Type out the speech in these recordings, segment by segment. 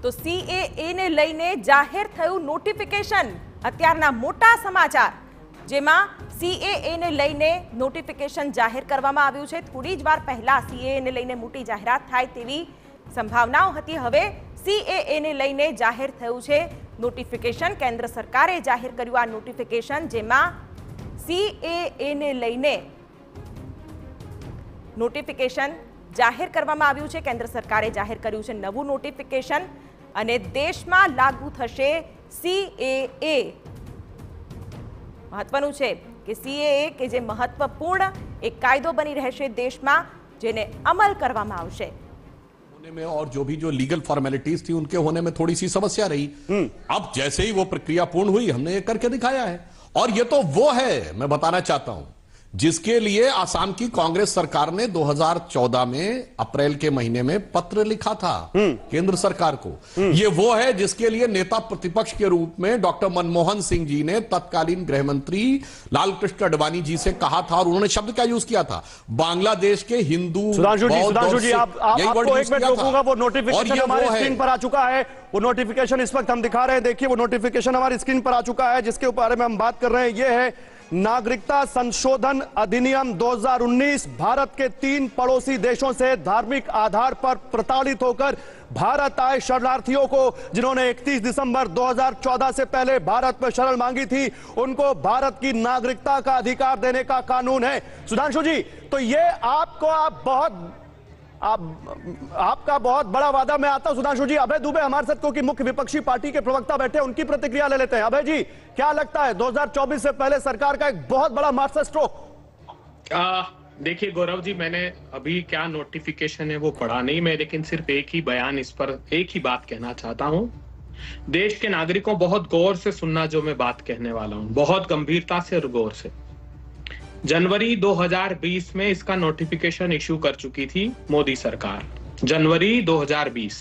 તો CAA ને લઈને જાહેર થયું નોટિફિકેશન। અત્યારના મોટા સમાચાર, જેમાં CAA ને લઈને નોટિફિકેશન જાહેર કરવામાં આવ્યું છે। થોડી જ વાર પહેલા CAA ને લઈને મોટી જાહેરાત થાય તેવી સંભાવનાઓ હતી। હવે CAA ને લઈને જાહેર થયું છે નોટિફિકેશન। કેન્દ્ર સરકારે જાહેર કર્યું આ નોટિફિકેશન, જેમાં CAA ને લઈને નોટિફિકેશન જાહેર કરવામાં આવ્યું છે। કેન્દ્ર સરકારે જાહેર કર્યું છે નવું નોટિફિકેશન અને દેશમાં લાગુ થશે CAA। મહત્વનું છે કે CAA કે જે મહત્વપૂર્ણ એક કાયદો બની રહેશે દેશમાં, જેને અમલ કરવામાં આવશે। में और जो लीगल फॉर्मेलिटीज थी उनके होने में थोड़ी सी समस्या रही। अब जैसे ही वो प्रक्रिया पूर्ण हुई हमने ये करके दिखाया है, और ये तो वो है, मैं बताना चाहता हूं, जिसके लिए आसाम की कांग्रेस सरकार ने 2014 में अप्रैल के महीने में पत्र लिखा था केंद्र सरकार को। ये वो है जिसके लिए नेता प्रतिपक्ष के रूप में डॉक्टर मनमोहन सिंह जी ने तत्कालीन गृह मंत्री लालकृष्ण आडवाणी जी से कहा था, और उन्होंने शब्द क्या यूज किया था, बांग्लादेश के हिंदू। सुधांशु जी आपको एक मिनट रोकूंगा। वो नोटिफिकेशन हमारी स्क्रीन पर आ चुका है। वो नोटिफिकेशन इस वक्त हम दिखा रहे हैं। देखिए वो नोटिफिकेशन हमारी स्क्रीन पर आ चुका है, जिसके बारे में हम बात कर रहे हैं। ये है नागरिकता संशोधन अधिनियम 2019। भारत के 3 पड़ोसी देशों से धार्मिक आधार पर प्रताड़ित होकर भारत आए शरणार्थियों को, जिन्होंने 31 दिसंबर 2014 से पहले भारत में शरण मांगी थी, उनको भारत की नागरिकता का अधिकार देने का कानून है। सुधांशु जी, तो ये आपका बहुत बड़ा वादा। मैं आता हूं सुधांशु जी। अभय दुबे हमारे साथ, क्योंकि मुख्य विपक्षी पार्टी के प्रवक्ता बैठे, उनकी प्रतिक्रिया ले लेते हैं। अभय जी, क्या लगता है 2024 से पहले सरकार का एक बहुत बड़ा मास्टर स्ट्रोक? देखिए गौरव जी, मैंने अभी क्या नोटिफिकेशन है वो पढ़ा नहीं मैं, लेकिन सिर्फ एक ही बयान, इस पर एक ही बात कहना चाहता हूं। देश के नागरिकों बहुत गौर से सुनना जो मैं बात कहने वाला हूं, बहुत गंभीरता से और गौर से। जनवरी 2020 में इसका नोटिफिकेशन इश्यू कर चुकी थी मोदी सरकार, जनवरी 2020।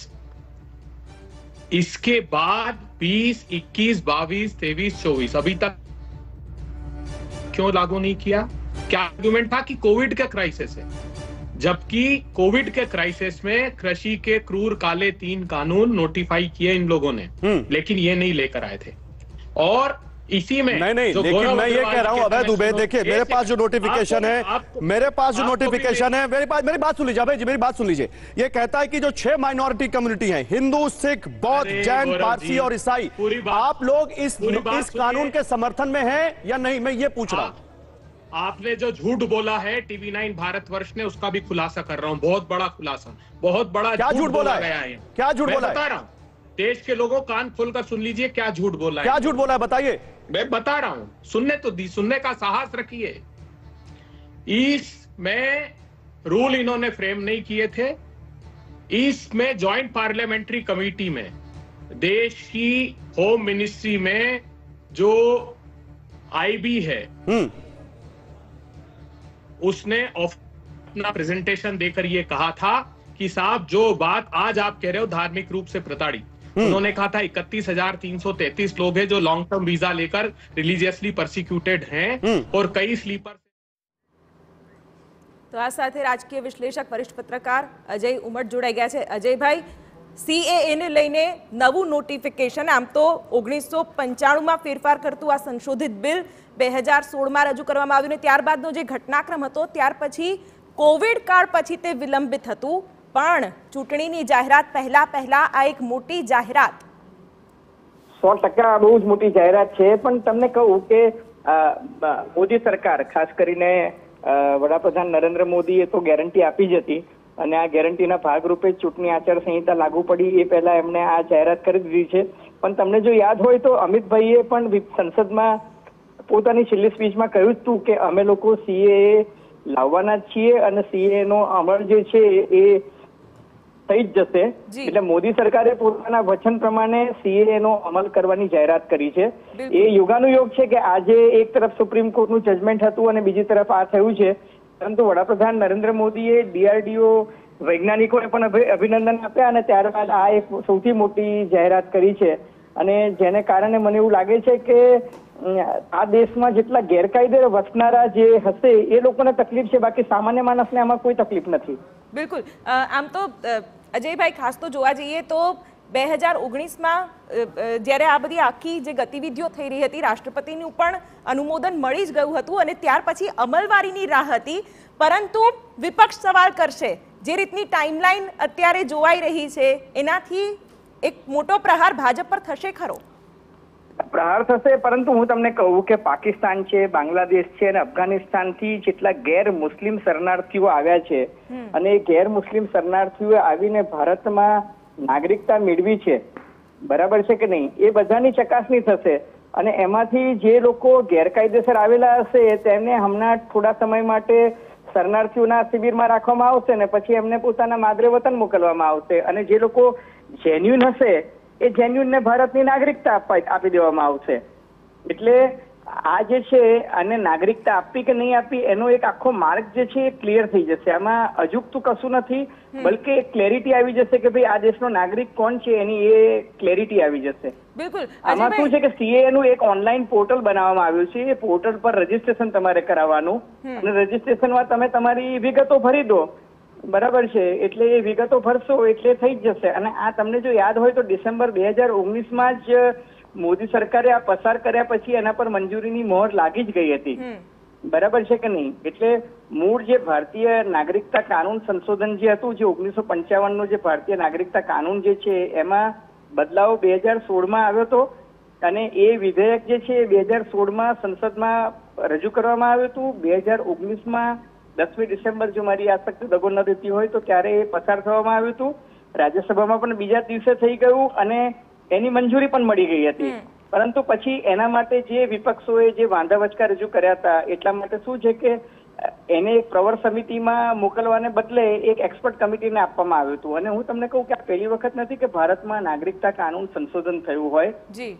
इसके बाद 20, 21, 22, 23, 24 अभी तक क्यों लागू नहीं किया? क्या आर्गुमेंट था कि कोविड के क्राइसिस है, जबकि कोविड के क्राइसिस में कृषि के क्रूर काले 3 कानून नोटिफाई किए इन लोगों ने, लेकिन ये नहीं लेकर आए थे। और इसी में नहीं, लेकिन मैं ये कह रहा हूं अभय दुबे, देखिए मेरे पास जो नोटिफिकेशन है, मेरी बात सुन लीजिए अभय जी, मेरी बात सुन लीजिए। ये कहता है कि जो 6 माइनॉरिटी कम्युनिटी हैं, हिंदू, सिख, बौद्ध, जैन, पारसी और ईसाई, आप लोग इस कानून के समर्थन में हैं या नहीं, मैं ये पूछ रहा हूं। आपने जो झूठ बोला है TV9 भारतवर्ष ने, उसका भी खुलासा कर रहा हूं, बहुत बड़ा खुलासा, बहुत बड़ा। क्या झूठ बोला गया है? क्या झूठ बोला? बता रहा हूं, देश के लोगों कान खोलकर सुन लीजिए क्या झूठ बोला है। क्या झूठ बोला है बताइए। मैं बता रहा हूं, सुनने का साहस रखिए। इसमें रूल इन्होंने फ्रेम नहीं किए थे। इसमें जॉइंट पार्लियामेंट्री कमेटी में देश की होम मिनिस्ट्री में जो IB है, उसने अपना प्रेजेंटेशन देकर यह कहा था कि साहब जो बात आज आप कह रहे हो धार्मिक रूप से प्रताड़ित, उन्होंने कहा था 31,333 लोग हैं जो लॉन्ग टर्म वीजा लेकर रिलीजियसली परसिक्यूटेड हैं, और कई स्लीपर। तो आ साथे राजकीय विश्लेषक वरिष्ठ पत्रकार अजय उमट जोड़ाई गया है। अजय भाई, CAA ने लईने नवुं नोटिफिकेशन, आम तो 1995 में फेरफार करतुं आ संशोधित बिल 2016 में रजू करवामां आव्युं, त्यारबादनो जे घटनाक्रम हतो त्यार पछी कोविड काळ पछी ते विलंबित हतुं, पण चूंटणीनी जाहेरात पहला आ एक मोटी जाहेरात। 100% बहु ज मोटी जाहेरात छे। पण तमने कहूं के मोदी सरकार, खास करीने वडाप्रधान नरेंद्र मोदीए तो गेरंटी आपी ज हती, અને આ ગેરંટીના ભાગરૂપે ચૂંટણી આચારસંહિતા લાગુ પડી એ પહેલા એમણે આ જાહેરાત કરી દીધી છે। પણ તમને જો યાદ હોય તો અમિતભાઈએ પણ સંસદમાં પોતાની છેલ્લી સ્પીચમાં કહ્યું હતું કે અમે લોકો CAA લાવવાના જ છીએ અને CAA નો અમલ જે છે એ થઈ જ જશે। એટલે મોદી સરકારે પોતાના વચન પ્રમાણે CAA નો અમલ કરવાની જાહેરાત કરી છે। એ યોગાનુયોગ છે કે આજે એક તરફ સુપ્રીમ કોર્ટનું જજમેન્ટ હતું અને બીજી તરફ આ થયું છે, પરંતુ વડાપ્રધાન નરેન્દ્ર મોદીએ DRDO વૈજ્ઞાનિકોને પણ અભિનંદન આપ્યા અને ત્યારબાદ આ એક સૌથી મોટી જાહેરાત કરી છે। અને જેને કારણે મને એવું લાગે છે કે આ દેશમાં જેટલા ગેરકાયદે વસનારા જે હશે એ લોકોને તકલીફ છે, બાકી સામાન્ય માણસને આમાં કોઈ તકલીફ નથી। બિલકુલ। આમ તો અજયભાઈ, ખાસ તો જોવા જઈએ તો 2019માં જ્યારે આ બધી આખી જે ગતિવિધિઓ થઈ રહી હતી, રાષ્ટ્રપતિનું પણ અનુમોદન મળી જ ગયું હતું અને ત્યાર પછી અમલવારીની રાહ હતી. પરંતુ વિપક્ષ સવાલ કરશે, જે રીતની ટાઈમલાઈન અત્યારે જોવાઈ રહી છે એનાથી એક મોટો પ્રહાર ભાજપ પર થશે ખરો? પ્રહાર થશે, પરંતુ હું તમને કહું કે પાકિસ્તાન છે, બાંગ્લાદેશ છે અને અફઘાનિસ્તાનથી જેટલા ગેર મુસ્લિમ શરણાર્થીઓ આવ્યા છે અને એ ગેર મુસ્લિમ શરણાર્થીઓ આવીને ભારતમાં નાગરિકતા મેળવી છે, બરાબર છે કે નહીં, એ બધાની ચકાસણી થશે અને એમાંથી જે લોકો ગેરકાયદેસર આવેલા હશે તેમને હમણાં થોડા સમય માટે શરણાર્થીઓના શિબિરમાં રાખવામાં આવશે ને પછી એમને પોતાના માદરે વતન મોકલવામાં આવશે અને જે લોકો જેન્યુન હશે એ જેન્યુનને ભારતની નાગરિકતા આપી દેવામાં આવશે. એટલે આ જે છે આને નાગરિકતા આપવી કે નહીં આપવી એનો એક આખો માર્ગ જે છે એ ક્લિયર થઈ જશે. આમાં અજુગતું કશું નથી, બલકે ક્લેરિટી આવી જશે કે ભાઈ આ દેશનો નાગરિક કોણ છે એની એ ક્લેરિટી આવી જશે. બિલકુલ. આમાં શું છે કે સીએએ નું એક ઓનલાઈન પોર્ટલ બનાવવામાં આવ્યું છે. એ પોર્ટલ પર રજીસ્ટ્રેશન તમારે કરાવવાનું અને રજીસ્ટ્રેશનમાં તમે તમારી વિગતો ભરી દો, બરાબર છે, એટલે એ વિગતો ભરશો એટલે થઈ જ જશે. અને આ તમને જો યાદ હોય તો ડિસેમ્બર 2019માં જ મોદી સરકારે આ પસાર કર્યા પછી એના પર મંજૂરીની મોહર લાગી જ ગઈ હતી, બરાબર છે કે નહીં. એટલે મૂળ જે ભારતીય નાગરિકતા કાનૂન સંશોધન જે હતું, જે 1955નો જે ભારતીય નાગરિકતા કાનૂન જે છે એમાં બદલાવ 2016માં આવ્યો હતો અને એ વિધેયક જે છે 2016માં સંસદમાં રજૂ કરવામાં આવ્યું હતું. 2019માં 10મી ડિસેમ્બર, જો મારી યાદશક્તિ દગો ન દેતી હોય તો ત્યારે એ પસાર થવામાં આવ્યું હતું. રાજ્યસભામાં પણ બીજા દિવસે થઈ ગયું અને એની મંજૂરી પણ મળી ગઈ હતી. પરંતુ પછી એના માટે જે વિપક્ષોએ જે વાંધા વચકા રજૂ કર્યા હતા એટલા માટે શું છે કે એને એક પ્રવર સમિતિમાં મોકલવાને બદલે એક એક્સપર્ટ કમિટીને આપવામાં આવ્યું હતું. અને હું તમને કહું કે આ પહેલી વખત નથી કે ભારતમાં નાગરિકતા કાનૂન સંશોધન થયું હોય.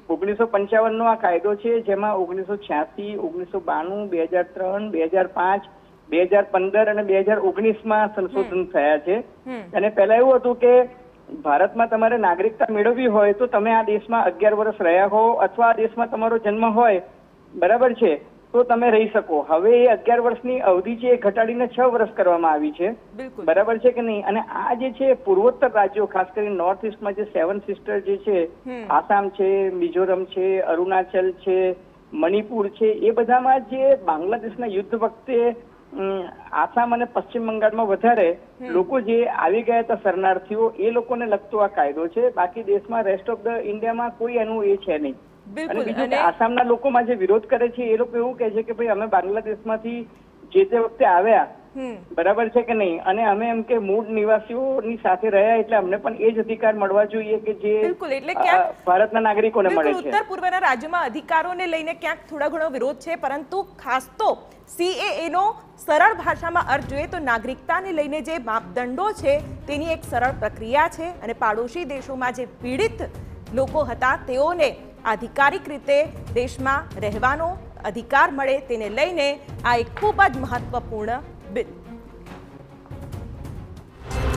1955નો આ કાયદો છે, જેમાં 1986, 1992, 2003, 2005, 2015 અને 2019માં સંશોધન થયા છે. અને પહેલા એવું હતું કે ભારતમાં તમારે નાગરિકતા મેળવવી હોય તો તમે આ દેશમાં 11 વર્ષ રહ્યા હો અથવા આ દેશમાં તમારો જન્મ હોય, બરાબર છે, તો તમે રહી શકો. હવે એ 11 વર્ષની અવધિ છે એ ઘટાડીને 6 વર્ષ કરવામાં આવી છે, બરાબર છે કે નહીં. અને આ જે છે પૂર્વોત્તર રાજ્યો, ખાસ કરીને નોર્થ ઇસ્ટમાં જે 7 સિસ્ટર જે છે, આસામ છે, મિઝોરમ છે, અરુણાચલ છે, મણિપુર છે, એ બધામાં જે બાંગ્લાદેશના યુદ્ધ વખતે આસામ અને પશ્ચિમ બંગાળમાં વધારે લોકો જે આવી ગયા હતા શરણાર્થીઓ, એ લોકોને લગતો આ કાયદો છે. બાકી દેશમાં રેસ્ટ ઓફ ધ ઇન્ડિયામાં કોઈ એનું એ છે નહીં. અને બીજું કે આસામના લોકોમાં જે વિરોધ કરે છે એ લોકો એવું કહે છે કે ભાઈ અમે બાંગ્લાદેશમાંથી જે તે વખતે આવ્યા, બરાબર છે કે નહીં, અને અમે એમ કે મૂળ નિવાસીઓની સાથે રહ્યા એટલે અમને પણ એ જ અધિકાર મળવા જોઈએ કે જે ભારતના નાગરિકોને મળે છે. ઉત્તર પૂર્વના રાજ્યોમાં અધિકારોને લઈને ક્યાંક થોડા ઘણો વિરોધ છે, પરંતુ ખાસ તો સીએએ નો સરળ ભાષામાં અર્થ જોઈએ તો નાગરિકતાને લઈને જે માપદંડો છે તેની એક સરળ પ્રક્રિયા છે અને પાડોશી દેશોમાં જે પીડિત લોકો હતા તેઓને આધિકારિક રીતે દેશમાં રહેવાનો અધિકાર મળે તેને લઈને આ એક ખૂબ જ મહત્વપૂર્ણ બિલ